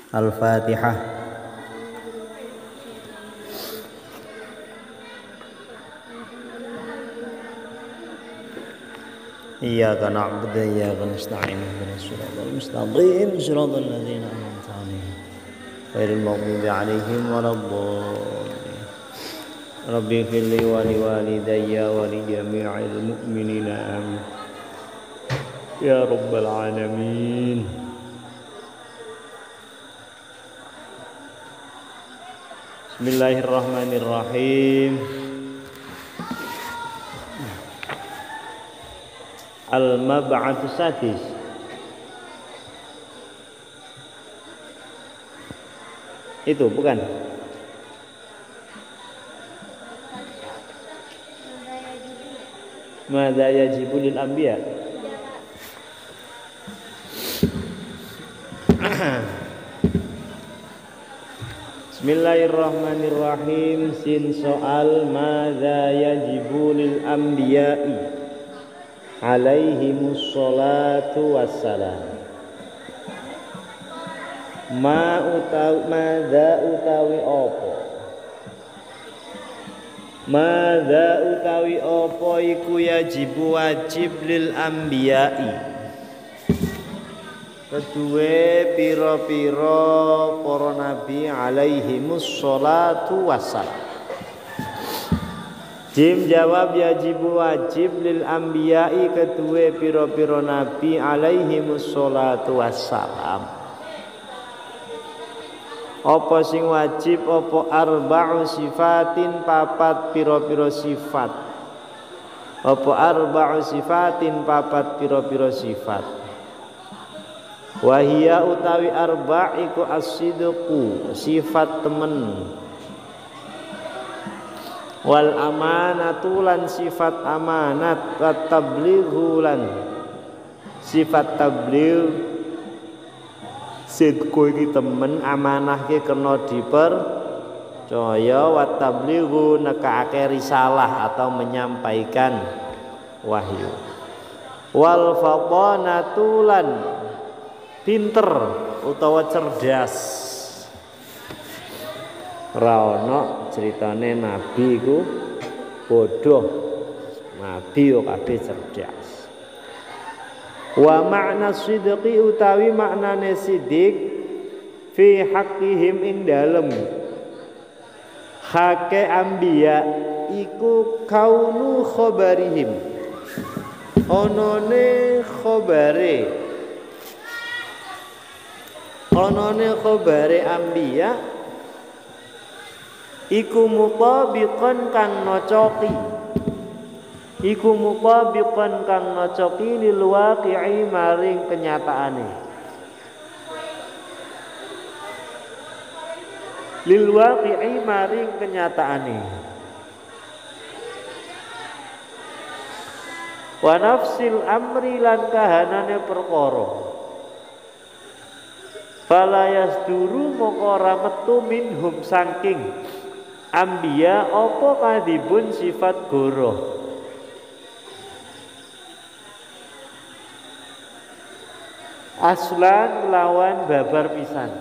Al-Fatihah. Iyyaka na'budu wa iyyaka nasta'in ihdinas siratal mustaqim siratal ladzina an'amta 'alaihim ghairil maghdubi 'alaihim waladdallin. Rabbi ighfirli wa liwalidayya wa li jami'il mu'minina amin ya rabbal alamin. Bismillahirrahmanirrahim. Al-mab'atu sadis. Itu bukan? Madza yajibu lil anbiya. Bismillahirrahmanirrahim. Sin soal madza yajibu lil anbiya'i alaihimus salatu wassalam. Madza utawi apa? Madza utawi apa iku yajibu wajib lil anbiya'i kedue pira-pira para nabi alaihimus salatu wassalam. Jim jawab yajibu wajib lil anbiya'i kedue pira-pira nabi alaihimus salatu wassalam. Apa sing wajib apa arba'u sifatin papat pira-pira sifat. Apa arba'u sifatin papat pira-pira sifat. Wahia utawi arba' iku as-sidqu sifat temen. Wal amanatu lan sifat amanat, wat tablighu lan sifat tabligh. Sidqu iki temen, amanah ki kena dipercaya, wat tablighu nekake risalah atau menyampaikan wahyu. Wal fatanatu lan pinter utawa cerdas. Ra ono critane nabi iku bodoh, nabi yo kabeh cerdas. Wa makna sidqi utawi maknane sidik fi haqqihim ing dalem hake anbiya iku kaunu khabarihim onone khabare anbiya iku mutabiqan kang nocoki lil waqi'i maring kenyataane wa nafsil amri lan kahanane perkara fala yasduru moko ora metu minhum saking anbiya apa kadibun sifat goroh. Aslan lawan babar pisan.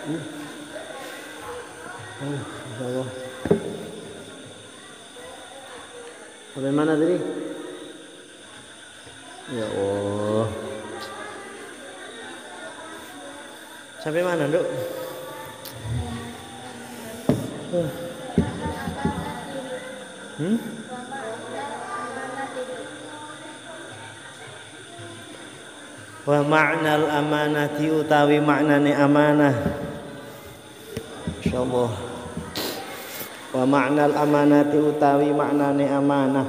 Allah. Sampai mana tadi? Ya Allah. Sampai mana, Dok? Wa ma'nal amanati utawi maknane amanah. Insyaallah. Wa ma'nal amanati utawi maknane amanah.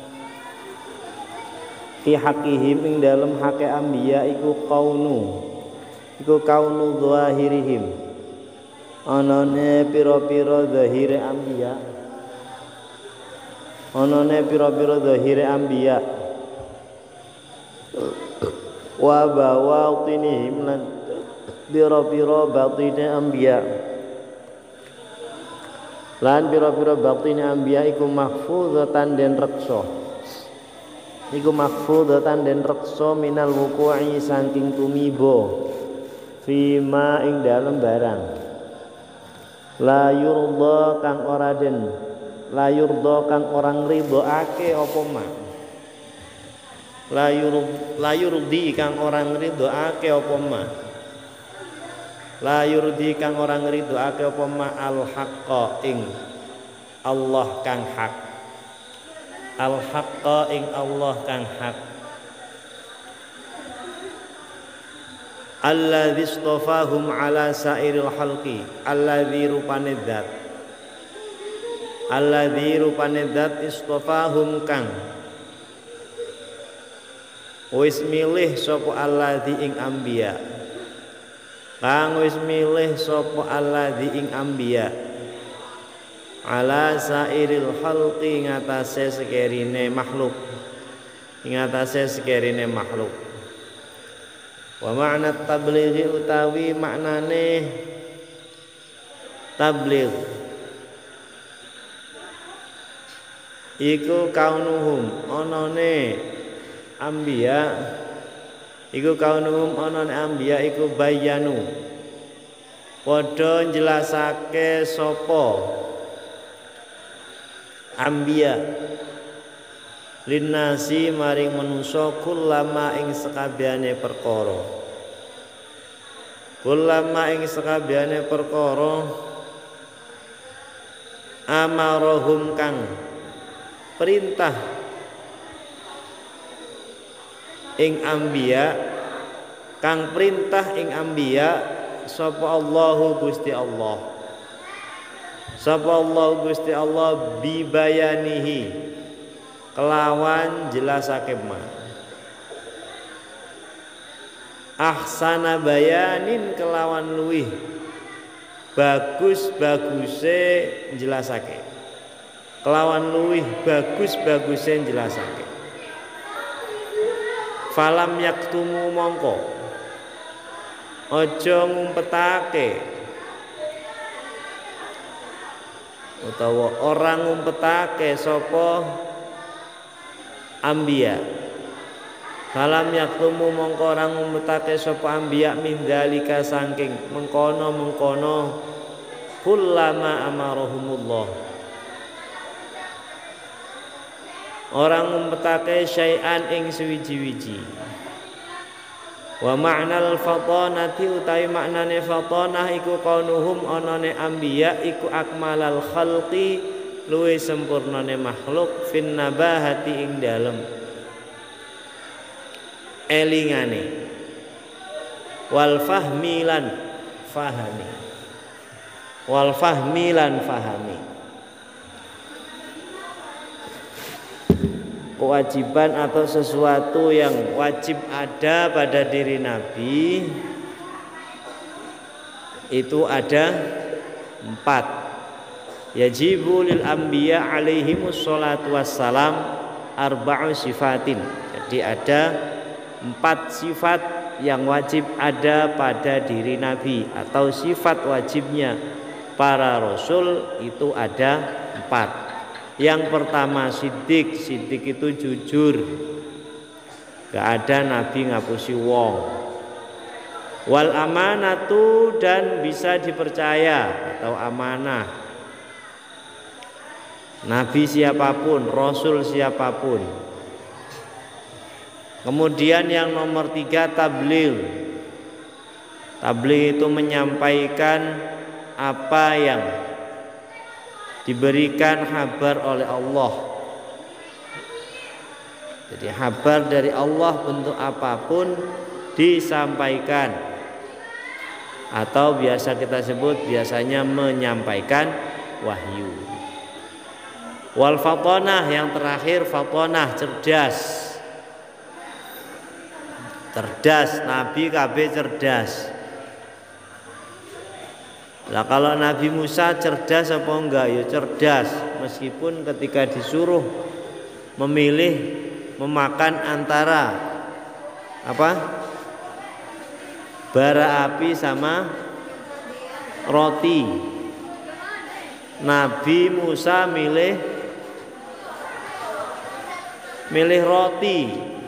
Fi haqqihim ing dalem hake anbiya iku kaunu zahirihim. Anane pira-pira zahire anbiya. Anane pira-pira zahire anbiya. Wa bawatinihim lan pira-pira batine anbiya. Lan pira-pira batine anbiya iku mahfuzatan den reksa. Iku mahfuzatan den reksa minal wuqu'i saking tumiba fima ing dalem barang. La yurda kang ora den la yurda kang orang ridhoake apa ma. La yurdi kang orang ridhoake apa ma. La yurdi kang orang ridhoake apa ma al haqqa ing Allah kang hak. Al haqqa ing Allah kang hak. Alladzi istafahum ala sairil khalqi. Alladzi rupane dzat. Alladzi rupane dzat istafahum kang wis milih sapa alladzi ing anbiya. Kang wis milih sapa alladzi ing anbiya. Ala sairil khalqi ngatasé sekerine makhluk. Ing ngatasé sekerine makhluk. Wa ma'na tablighi utawi maknane tabligh iku kaunuhum onone anbiya iku kaunuhum onone anbiya iku bayanu padha njelasake sapa anbiya linnasi maring manungsa kullama ing sekabehane perkara kullama ing sekabehane perkara amarahum kang perintah ing anbiya kang perintah ing anbiya sapa Allahu Gusti Allah sapa Allah Gusti Allah bibayanihi kelawan jelasake ma ahsana bayanin kelawan luwih bagus-baguse jelasake kelawan luwih bagus-baguse jelasake falam yaktumu mongko aja ngumpetake utawa orang ngumpetake sapa anbiya. Falam yaktumu mongko ora ngumpetake sapa anbiya min dzalika saking mengkono-mengkono kullama amarahumullah. Orang ngumpetake syai'an ing suwiji-wiji. Wa ma'nal fatanati utawi maknane fatanah iku kaunuhum anane anbiya iku akmalal khalqi luwih sempurnane makhluk fin nabahati ing dalem elingane wal fahmi lan fahami wal fahmi lan fahami kewajiban atau sesuatu yang wajib ada pada diri Nabi itu ada 4. Yajibu lil anbiya alaihimus salatu wassalam arba'u sifatin. Jadi ada 4 sifat yang wajib ada pada diri Nabi atau sifat wajibnya para rasul itu ada 4. Yang pertama siddiq. Siddiq itu jujur. Gak ada Nabi ngapusi wong. Wal amanatu, dan bisa dipercaya atau amanah. Nabi siapapun, Rasul siapapun. Kemudian yang nomor 3 tabligh. Tabligh itu menyampaikan apa yang diberikan kabar oleh Allah. Jadi kabar dari Allah bentuk apapun disampaikan, atau biasa kita sebut biasanya menyampaikan wahyu. Wal fatonah, yang terakhir fatonah, cerdas. Cerdas, Nabi KB cerdas. Lah kalau Nabi Musa cerdas apa enggak? Ya cerdas, meskipun ketika disuruh memilih memakan antara apa? Bara api sama roti. Nabi Musa milih roti.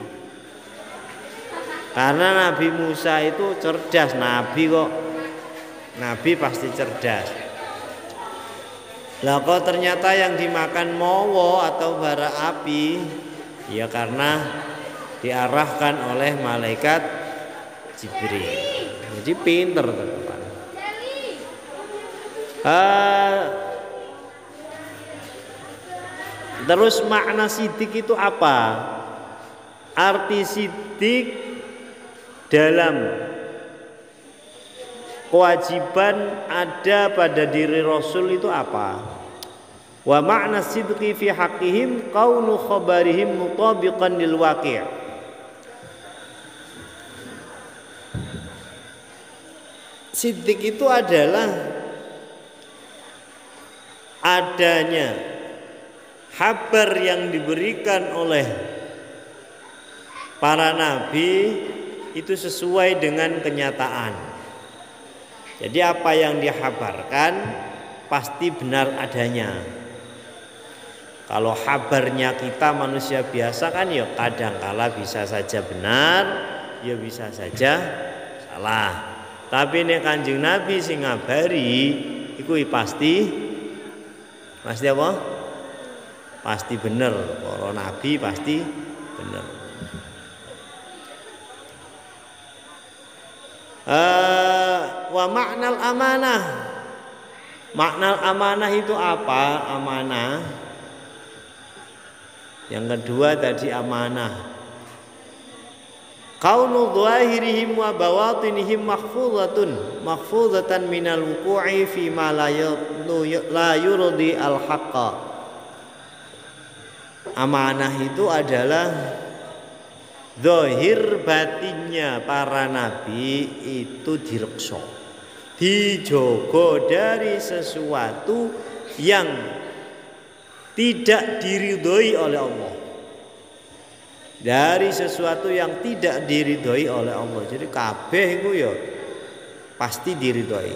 Karena Nabi Musa itu cerdas, Nabi kok. Nabi pasti cerdas. Lah kok ternyata yang dimakan mowo atau bara api, ya karena diarahkan oleh malaikat Jibril. Jadi pinter teman. Terus makna sidik itu apa? Arti sidik dalam kewajiban ada pada diri Rasul itu apa? Wa makna sidqi fi haqqihim kaunu khabarihim mutabiqan lil waqi'. Siddiq itu adalah adanya kabar yang diberikan oleh para nabi itu sesuai dengan kenyataan. Jadi apa yang dikabarkan pasti benar adanya. Kalau kabarnya kita manusia biasa kan ya kadangkala bisa saja benar, ya bisa saja salah. Tapi nek Kanjeng Nabi sing ngabari iku pasti apa? Pasti bener. Para nabi pasti bener. Wa maknal amanah. Makna amanah itu apa? Amanah. Yang kedua tadi amanah. Kaunu dhahirihim wa bawatinihim mahfuzatan minal wuqu'i fi ma la yurdi al-haqqa. Amanah itu adalah zahir batinnya para nabi itu direksa, dijogo dari sesuatu yang tidak diridhoi oleh Allah, dari sesuatu yang tidak diridhoi oleh Allah. Jadi kabeh itu ya pasti diridhoi.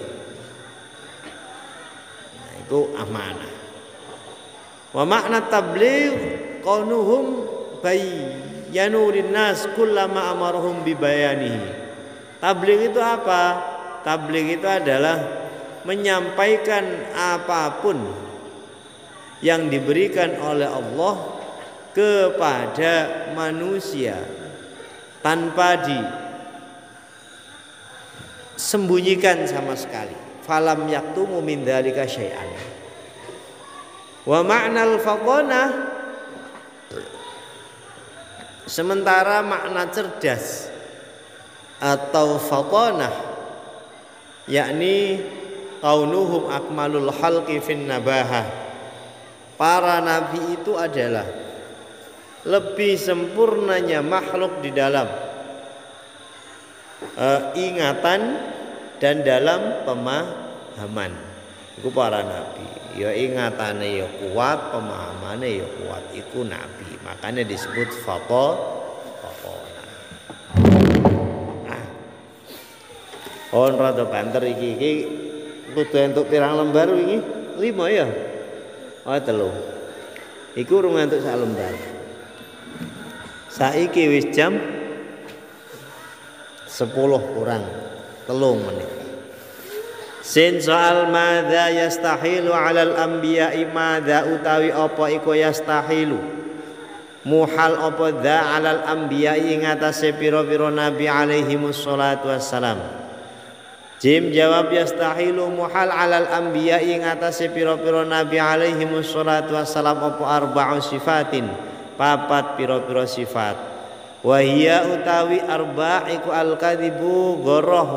Nah, itu amanah. Wa makna tabligh kaunuhum bayyanu linnas kullama amarhum bibayanihi. Tabligh itu apa? Tabligh itu adalah menyampaikan apapun yang diberikan oleh Allah kepada manusia tanpa disembunyikan sama sekali. Falam yaktumu min dzalika syai'an. Wa ma'nal faqanah, sementara makna cerdas atau fatanah yakni kaunuhum akmalul khalqi fin nabahah. Para nabi itu adalah lebih sempurnanya makhluk di dalam ingatan dan dalam pemahaman. Iku para nabi. Ya ingatane ya kuat, pemahamane ya kuat. Iku nabi. Makanya disebut fatanah. Rada banter iki kudu entuk pirang lembar wingi? 5 ya? Oh 3. Iku urung entuk sak lembar. Saiki wis jam 10 kurang. 3 menit. Sin soal madza yastahilu 'alal anbiya'i madza utawi apa iku yastahilu muhal apa dza 'alal anbiya'i ing atase pira-pira nabi alaihimus shalatu wassalam. Jim jawab yastahilu muhal 'alal anbiya'i ing atase pira-pira nabi alaihimus shalatu wassalam apa arba'u sifatin 4 pira-pira sifat. Wa hiya utawi arba' iku al-kadzibu ghorah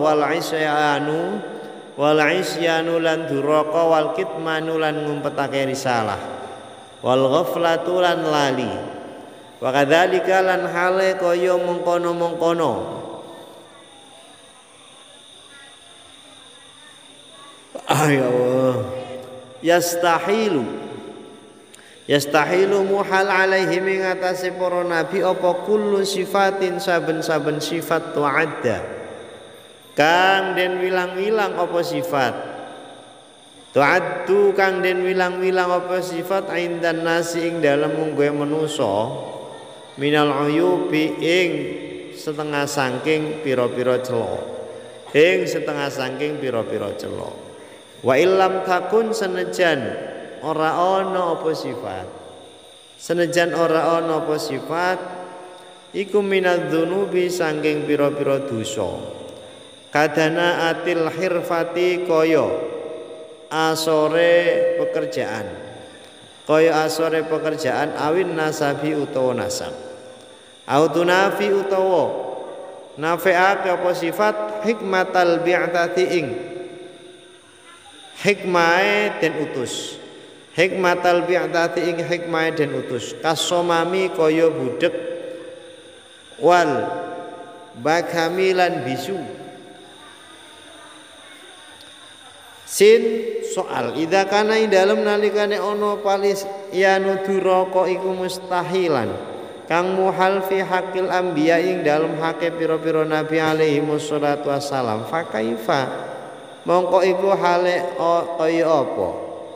wal isyanu lan duraka wal kitmanu lan ngumpetake risalah wal ghaflatu lan lali wa kadzalika lan hale kaya mengkono-mengkono ayo yastahilu muhal alaihim ing atase para nabi apa kullu sifatin saben-saben sifat tu'adda kang den wilang-wilang apa sifat tu'addu kang den wilang-wilang apa sifat indan nasi ing dalem mungguhe manusa minal uyubi ing setengah saking pira-pira cela wa illam takun senajan ora ana apa sifat iku minadzunubi saking pira-pira dosa kadana atil hirfati kaya asore pekerjaan awin nasabi utawa nasab autunafi utawa nafeake apa sifat hikmatal bi'tati ing hikmahe den utus kasomami kaya budek wal bakamilan bisu. Sin soal idza kana ing dalem nalikane ana palis yanu duraka iku mustahilan kang muhal fi haqqil anbiya ing dalem hake pira-pira nabi alaihi wassalatu wassalam fa kaifa mongko iku hale kaya apa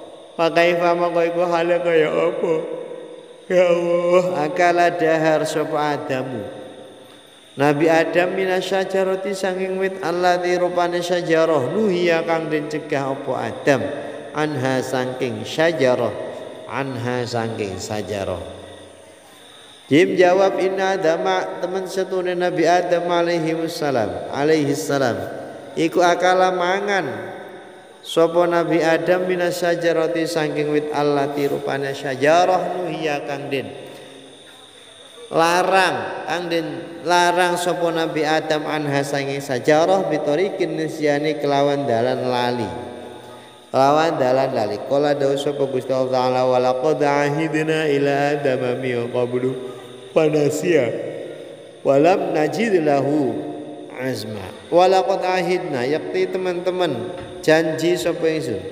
ya Allah akala dahar sapa Adamu Nabi Adam minasyajarati sanging wit allati rupane syajarah nuhiya kang den cegah apa Adam anha sangking syajarah Jim jawab inna Adama teman setune Nabi Adam alaihi salam iku akala mangan sapa Nabi Adam minasyajarati sangking wit allati rupane syajarah nuhiya kang den larang sapa Nabi Adam anha sange sajarah bitorikin nisyani kelawan dalan lali kala dawu sapa Gusti Allah taala wa laqad ahidna ila adama min qablu fanasiya wa lam najid lahu azma wa laqad ahidna yakti teman-teman janji sapa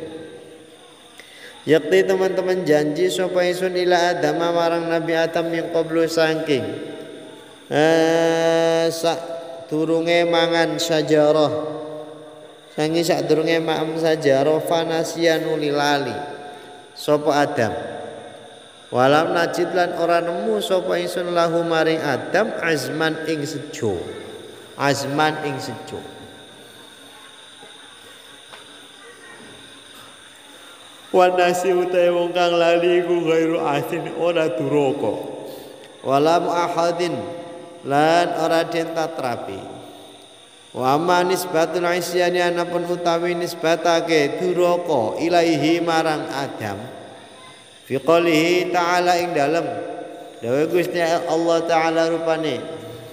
ila Adam marang Nabi Adam yang qablu saking sadurunge mangan sajarah fanasian ulilali sapa Adam walam najid lan ora nemu sapa ingsun lahu maring Adam azman ing sejo wanasi utai wong kang lali iku ghairu asin ora duraka walam ahadin lan ora den tatrapi wa ma nisbatul isyani anapun utawi nisbatake duraka ilaihi marang Adam fi qoulihi ta'ala ing dalem dawuh Gusti Allah taala rupane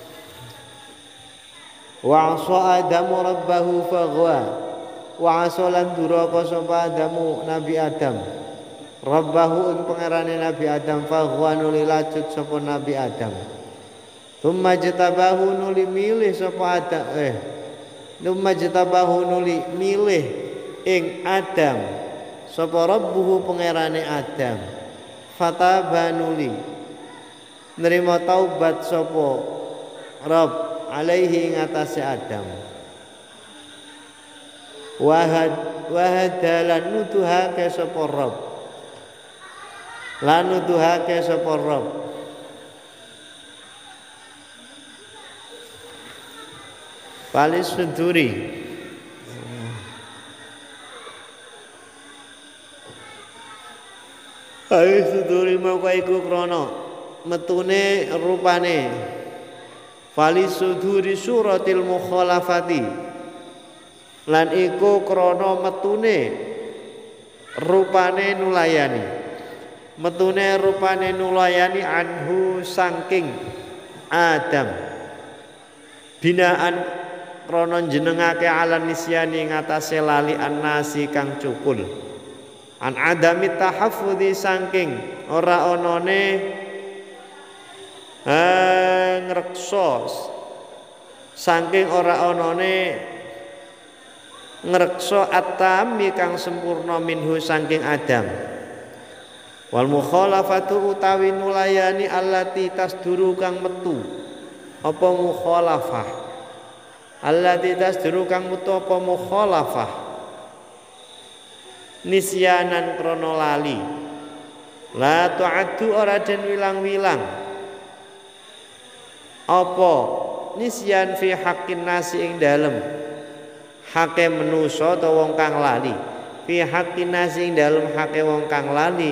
wa asa adamu rabbahu faghwa wa asolan duraka sapa Adamu Nabi Adam rabbahu ing pangerane Nabi Adam faghwa nuli lacut sapa Nabi Adam thumma jatabahu nuli milih sapa Adam milih ing Adam sapa rabbuhu pangerane Adam fataba nuli nerima taubat sapa Rabb alaihi ing atase Adam wahadalan nuduhake sapa Rabb Palis suduri Ai suduri maka iku krana metune rupane fali suduri suratil mukhalafati lan iku krana metune rupane nulayani anhu saking Adam binaan krana jenengake ala nisyani ngatasé lali annasi kang cukul an adami tahaffudhi saking ora onone ngreksa saking ora onone ngreksa atami kang sempurna minhu saking Adam wal mukhalafatu utawi nulayani allati tasduru kang metu apa mukhalafah allati tasduru kang metu apa mukhalafah nisyanan krono lali la tu'addu ora den wilang-wilang apa nisyan fi haqqin nasi ing dalem hake manusa utawa wong kang lali fi haqqin nasi ing dalem hake wong kang lali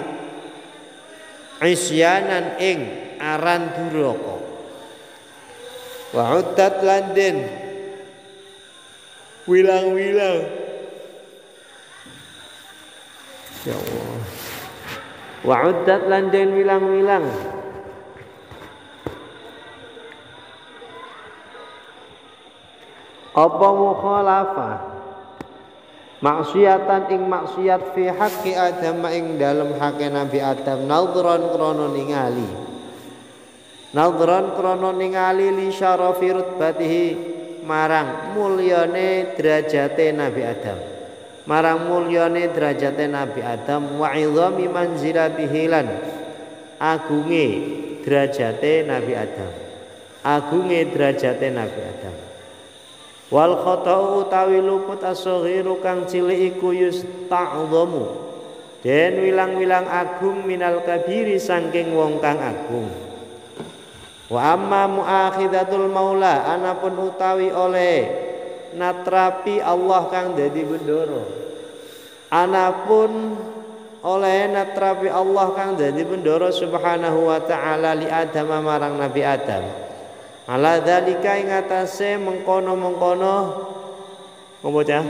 isyanan ing aran duraka wa uddat landen wilang-wilang ya Allah wa uddat landen wilang-wilang apa mukhalafah maksiatan ing maksiat fi haqqi Adam ing dalem hake Nabi Adam nadhran krana ningali li syarafi rutbatihi marang mulyane derajate Nabi Adam wa idhami manzilatihi lan agunge derajate Nabi Adam wal khata'u utawi luput as-saghiru kang cilik iku yusta'dhamu den wilang-wilang agung minal kabiri saking wong kang agung wa amma muakhidatul maula anapun utawi oleh natrapi Allah kang dadi bendoro anapun oleh natrapi Allah kang dadi bendoro subhanahu wa ta'ala li Adam marang Nabi Adam ala dzalika ing atase mengkono-mengkono apa cah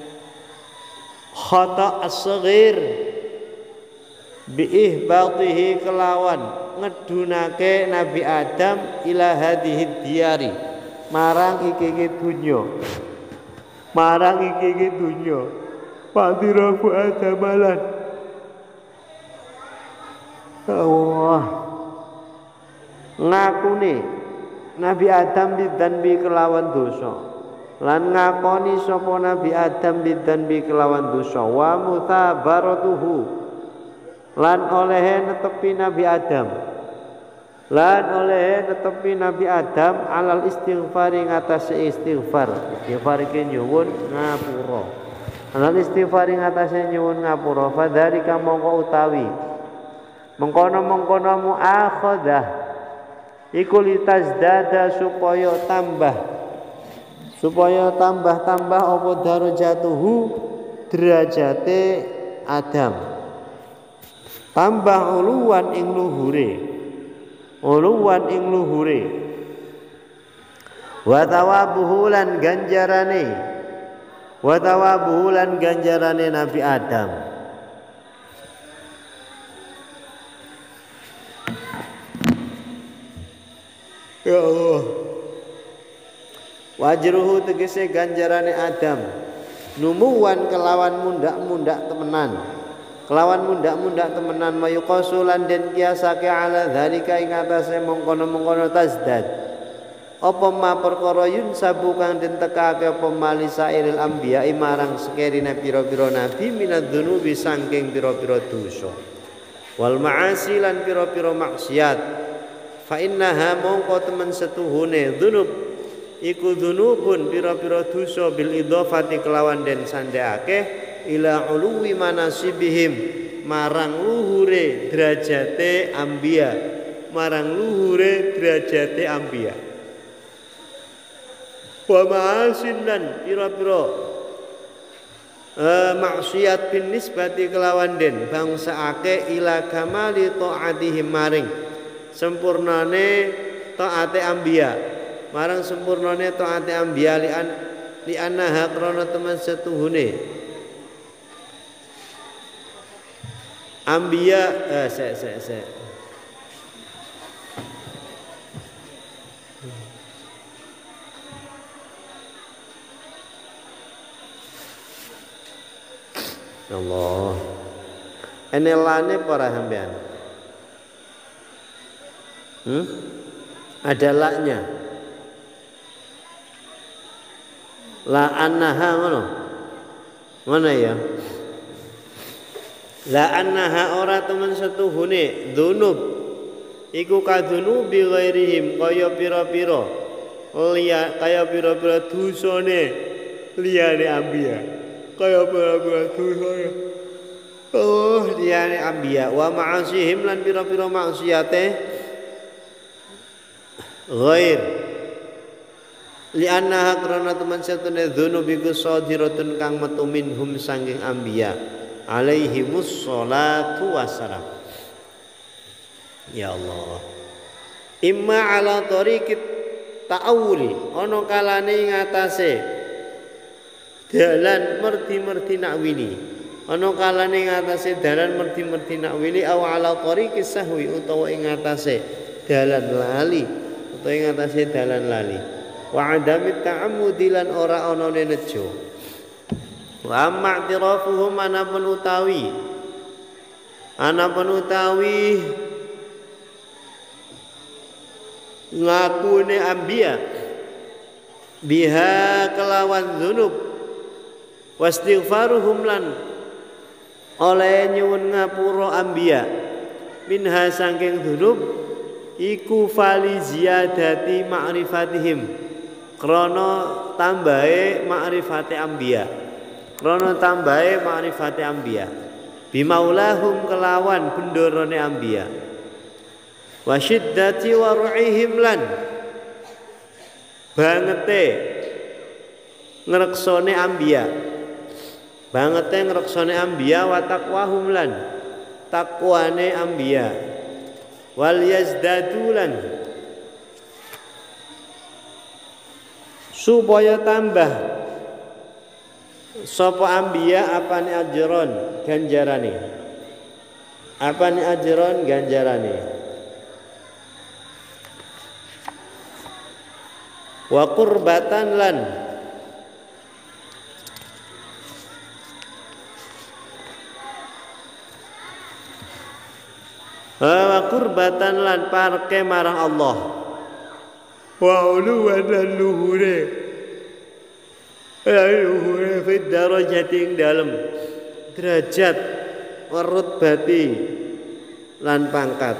khata as-saghir bi ihbatihi kelawan ngedunake Nabi Adam ila hadhihi diyari marang iki dunya padirafu adamalan Allah ngakune Nabi Adam bidzanbi kelawan dosa lan ngakoni sapa Nabi Adam bidzanbi kelawan dosa wa muthabaratuhu lan olehe netepi Nabi Adam alal istighfar ing atase istighfar iki nyuwun ngapura alal istighfar ing atase nyuwun ngapura fadzalika mongko utawi mengkono muakhadah iku litazdada supaya tambah apa darajatuhu derajate Adam tambah uluwan ing luhure wa tawabuhu lan ganjarane Nabi Adam ya Allah wajruhu tegese ganjarane Adam numuwan kelawan mundak-mundak temenan mayuqasulan den kiasake ala dzalika ing atase mengkono-mengkono tazdad apa ma perkara yunsabu kang den tekake apa malisairil anbiya marang sekerine pira-pira nabi minadzunubi saking pira-pira dosa wal ma'asi lan pira-pira maksiat fa innaha mongko temen setuhune dzunub iku dzunubun pira-pira dosa bil idhofati kelawan den sandheake ila uluwi manasibihim marang luhure derajate anbiya wa ma'asin lan pira-pira maksiat bin nisbati kelawan den bangsake ila kamali taatihim maring sempurnane taate anbiya marang sempurnane taate anbiya li annaha krana temen setuhune anbiya Allah enelane para sampean ada laknya la annaha ngono ya la annaha ora temen setuhune dzunub iku kadzunubi ghairihim kaya pira-pira dosane liyane anbiya kaya pira-pira dosane liyane anbiya wa ma'asihim lan pira-pira maksiate ghair li'annaha karena teman satune dzunubiku sadiratun kang metu minhum sanging anbiya alaihimus sholatu wassalam ya Allah imma ala tariqit ta'awuli ana kalane ngatasé dalan merdi-merdi nakwili ana kalane ngatasé dalan merdi-merdi nakwili aw ala tariqis sahwi utawa ing ngatasé dalan lali utawa ing ngatasé dalan lali wa adamit ta'ammudi lan ora ana nejo wa amma i'tirafuhum anapun utawi ngakune anbiya biha kelawan dzunub wastighfaruhum lan oleh nyuwun ngapura anbiya minha saking dzunub iku fali ziyadati ma'rifatihim krana tambahe ma'rifate anbiya bimaulahum kelawan bendorone anbiya wa syiddati war'ihim lan bangete ngreksone anbiya wa taqwahum lan takwane anbiya wal yazdadu lan supaya tambah sapa anbiya apane ajron ganjarane wa qurbatan lan parke marang Allah wa uluwan lan luhure fid darajati ing dalem derajat warutbati lan pangkat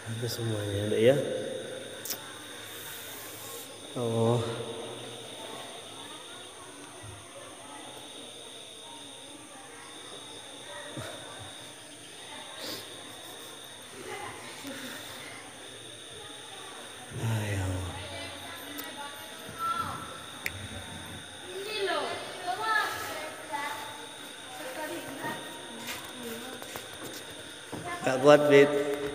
Itu semuanya ada ya. Oh. Gak kuat Bit.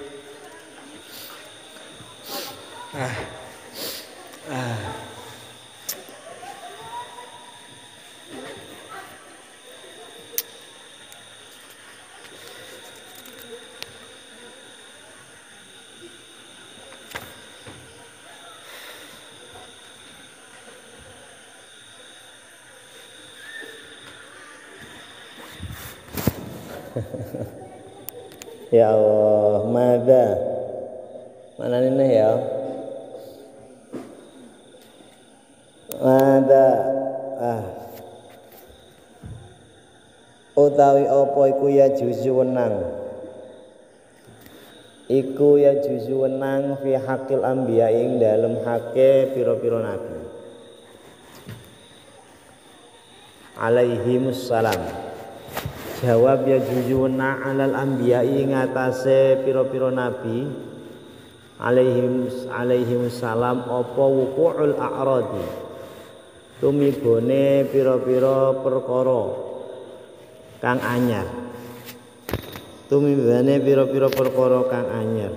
Ya Allah, mada mana ini ya? Mada utawi apa iku ya juzu wenang. Iku ya juzu wenang fi hakil anbiya ing dalem hake pira-pira nabi. Alaihimus salam. Jawab ya juzu wenang alal anbiya ing atase pira-pira nabi. Alaihimus salam apa wuqu'ul a'radi. Tumibone pira-pira perkara kang anyar. Tumibane pira-pira perkara kang anyar.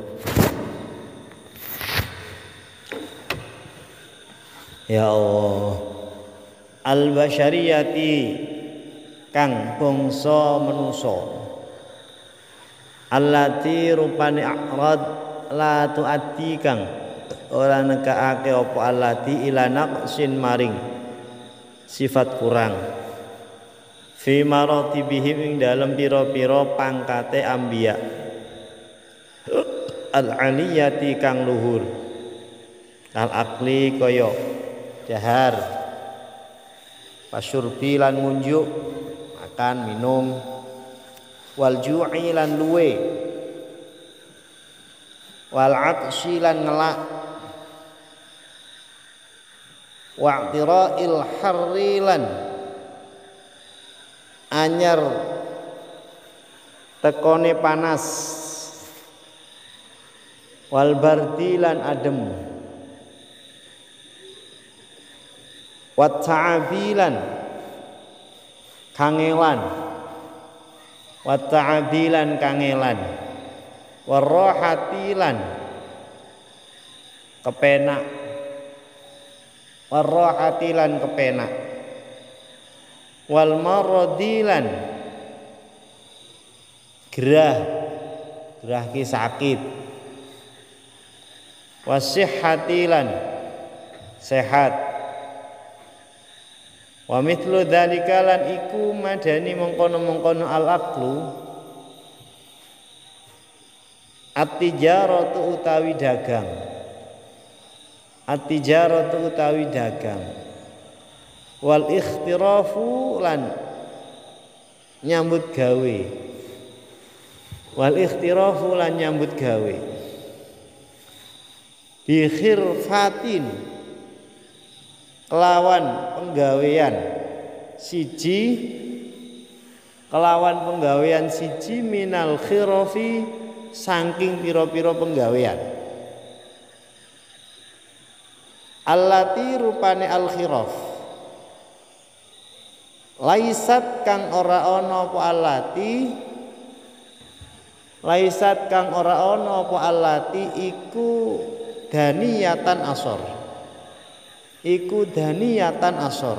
Ya Allah, al-basyariyati kang bangsa manusa, allati rupane a'rad la tu'addi kang ora nekake apa allati ila naqsin maring sifat kurang fi maratibihim ing dalem pira-pira pangkate anbiya al-aliyati kang luhur al-aqli kaya dahar pasyurbi lan ngunjuk makan minum wal ju'i lan luwe wal 'atsyi lan ngelak wa'tira'il harri lan anyar tekone panas wal bardi lan adem wat ta'abilan kangelan wat ta'abilan kangelan warahatilan kepenak warahatilan kepenak wal maradilan gerah ki sakit wasihhatilan sehat wa mithlu dzalika lan iku madani mengkono-mengkono al-aqlu at-tijaratu utawi dagang at-tijaratu utawi dagang wal ikhtirafu lan nyambut gawe wal ikhtirafu lan nyambut gawe bi khirfatin kelawan penggawean siji minal khirafi saking pira-pira penggawean allati rupane al khiraf laisat kang ora ana apa allati laisat kang ora ana apa allati iku daniyatan asor iku daniyatan asor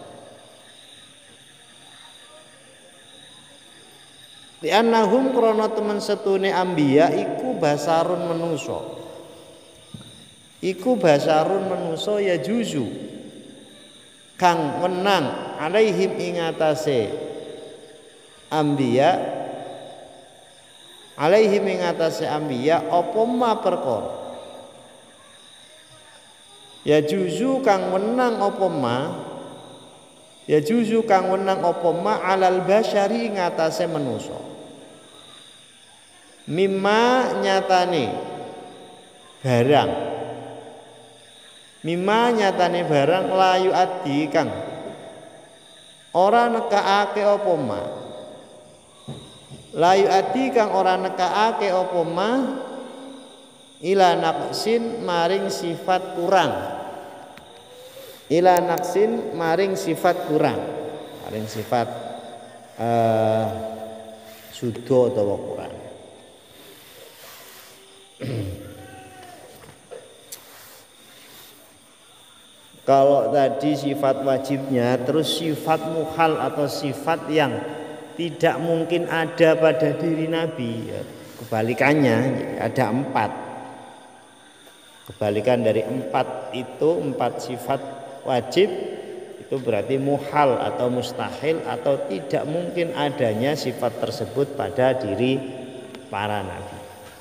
di annahum krana temen setune anbiya iku basarun manusa ya juzu kang menang alaihim ing atase anbiya apa ma perkara ya juzu kang menang apa ma alal basyari ing atase manusa mimma nyatane barang mimma nyatane barang layu adi kang ora nekaake apa ma layu adi kang ora nekaake apa ma ila naqsin maring sifat kurang ila naqsin maring sifat kurang maring sifat sudo atau kurang. Kalau tadi sifat wajibnya, terus sifat muhal atau sifat yang tidak mungkin ada pada diri Nabi, ya, kebalikannya ada 4. Kebalikan dari 4 itu 4 sifat wajib itu berarti muhal atau mustahil atau tidak mungkin adanya sifat tersebut pada diri para nabi.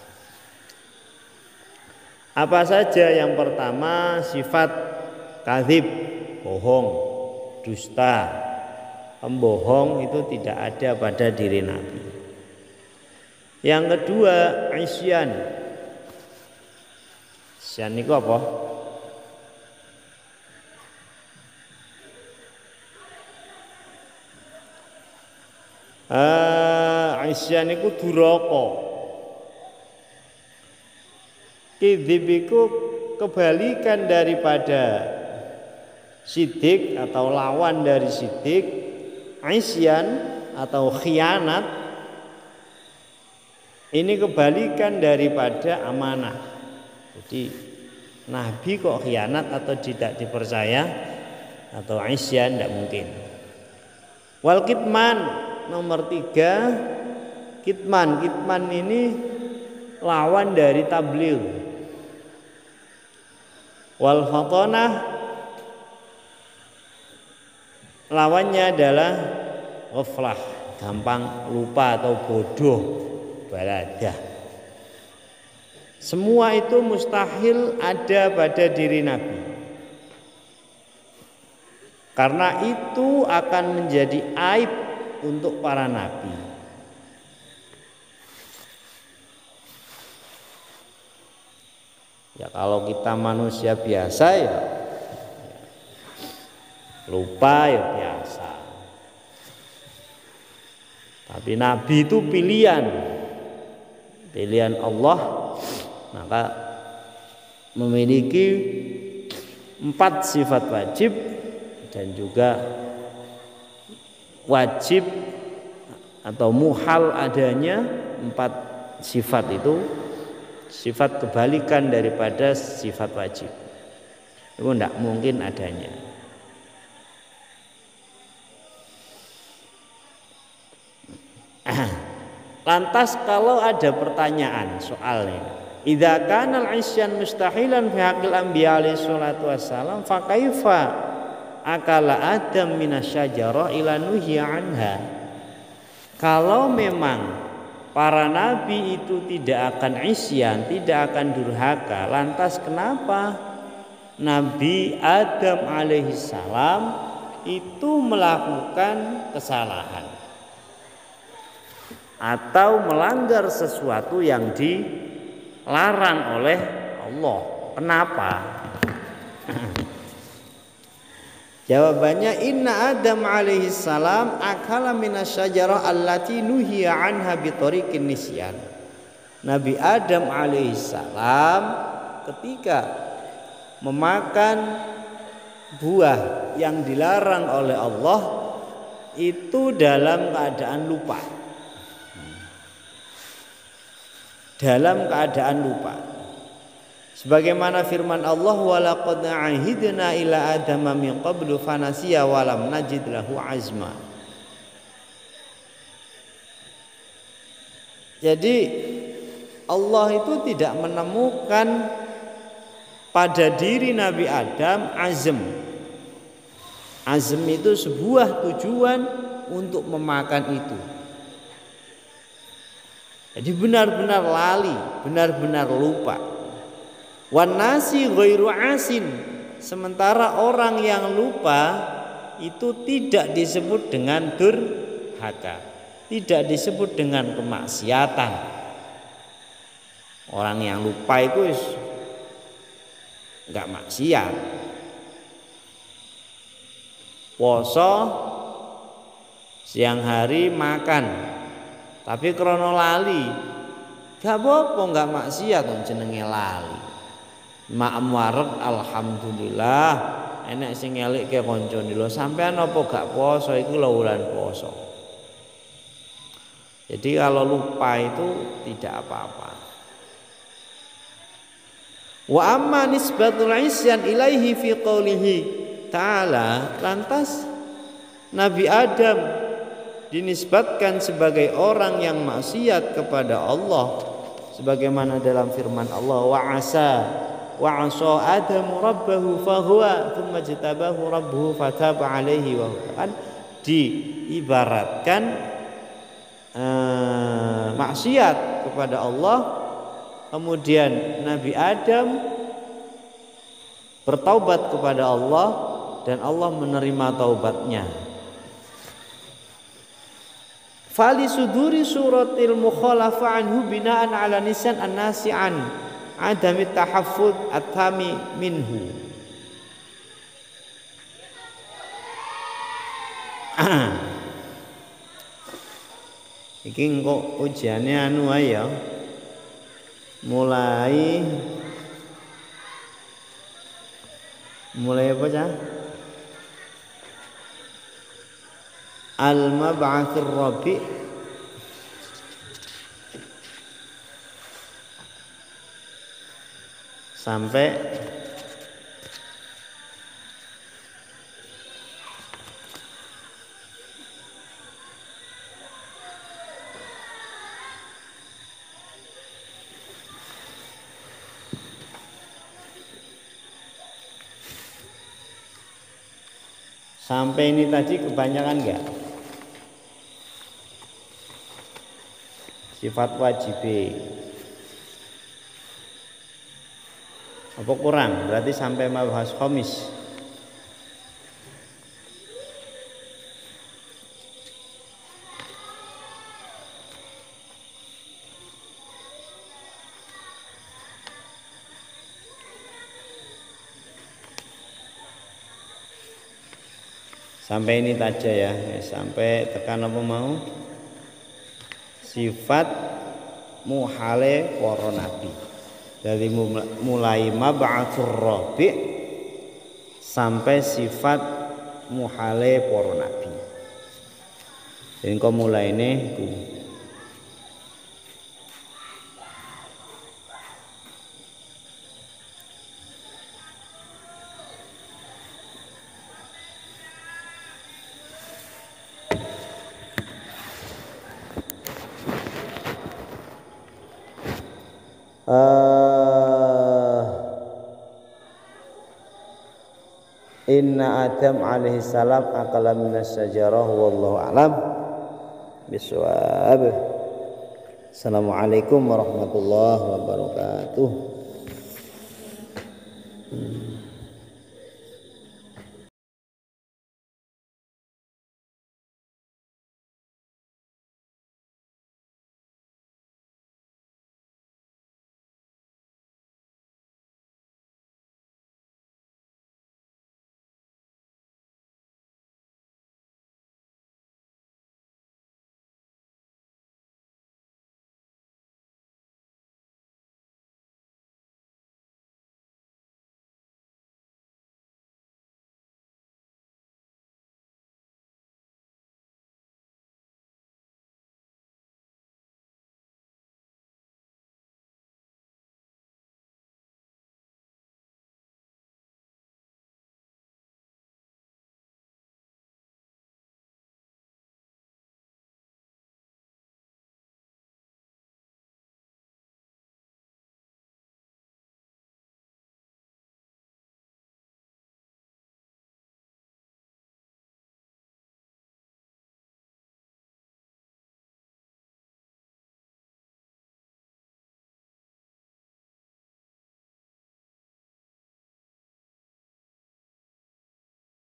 Apa saja? Yang pertama sifat kadzib, bohong, dusta, pembohong itu tidak ada pada diri Nabi. Yang kedua isyan. Isyan itu apa? Isyan itu duraka. Kadzib itu kebalikan daripada sidik atau lawan dari sidik. Isyan atau khianat ini kebalikan daripada amanah. Jadi Nabi kok khianat atau tidak dipercaya atau isyan tidak mungkin. Wal kitman nomor 3 kitman ini lawan dari tabligh. Wal fatanah lawannya adalah ghaflah, gampang lupa atau bodoh, baladah. Semua itu mustahil ada pada diri Nabi. Karena itu akan menjadi aib untuk para nabi. Ya kalau kita manusia biasa ya lupa ya biasa. Tapi nabi itu pilihan Allah, maka memiliki 4 sifat wajib dan juga wajib atau muhal adanya 4 sifat itu, sifat kebalikan daripada sifat wajib. Itu tidak mungkin adanya. Lantas kalau ada pertanyaan soalnya, idza kana al-isyan mustahilan fi haqqil anbiya alaihi salatu wassalam fa kaifa akala adam minasyajarah ila nuhiya anha. Kalau memang para nabi itu tidak akan isyan, tidak akan durhaka, lantas kenapa Nabi Adam alaihi salam itu melakukan kesalahan atau melanggar sesuatu yang dilarang oleh Allah? Kenapa? Jawabannya inna Adam alaihi salam akala minasyajarah allati nuhiya anha bi tariqin nisyan. Nabi Adam alaihi salam ketika memakan buah yang dilarang oleh Allah itu dalam keadaan lupa. Dalam keadaan lupa. Sebagaimana firman Allah, walaqad ahidna ila adama min qablu fanasiya wa lam najid lahu azma. Jadi Allah itu tidak menemukan pada diri Nabi Adam azm. Azm itu sebuah tujuan untuk memakan itu. Jadi benar-benar lali, benar-benar lupa. Wan nasi ghairu asin. Sementara orang yang lupa itu tidak disebut dengan durhaka, tidak disebut dengan kemaksiatan. Orang yang lupa itu enggak maksiat. Poso siang hari makan, tapi krono lali, gak apa-apa, enggak maksiat jenenge lali. Maem wareg alhamdulillah, enek sing ngelikke kancane lho sampean apa gak poso iku lho wulan poso. Jadi kalau lupa itu tidak apa-apa. Wa amma nisbatul isyan ilaihi fi qoulihi ta'ala, lantas Nabi Adam dinisbatkan sebagai orang yang maksiat kepada Allah sebagaimana dalam firman Allah wa asa Adamu rabbahu fahuwa thumma jtabahu rabbuhu fataba alaihi wa kan diibaratkan maksiat kepada Allah, kemudian Nabi Adam bertaubat kepada Allah dan Allah menerima taubatnya. Fali suduri suratil mukhalafa anhu binaan ala nisan an-nasi an adami tahaffuz at-tami minhu. Iki kok ujiannya anu ae ya. Mulai apa ya? Al-mab'atsur rabi' sampai ini tadi kebanyakan enggak? Sifat wajib apa kurang? Berarti sampai mabahas khamis. Sampai ini saja ya, sampai tekan apa mau? Sifat muhale para nabi. Dari mulai mab'atsur rabi' sampai sifat muhale para nabi. Jadi kok mulai ini Inna Adam alaihi salam akala minas syajarah wallahu a'lam bisawab. Assalamualaikum warahmatullahi wabarakatuh.